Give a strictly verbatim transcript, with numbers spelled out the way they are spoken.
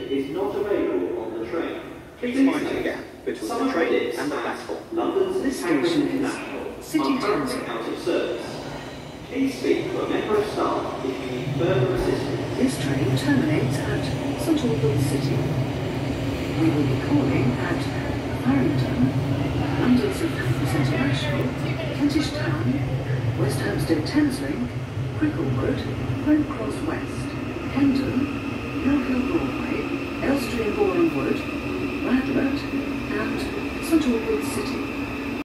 is not available on the train. Please find the gap between the train and the platform. London's This station International is City are currently Thameslink. out of service. Please speak to a member of staff if you need further assistance. This train terminates at St Albans City. We will be calling at Farringdon, London St Pancras International, Kentish Town, West Hampstead Thameslink, Cricklewood, Brent Cross West, Hendon, Hill Hill Broadway, Elstree and Boreham Wood, Radlett, and St Albans City.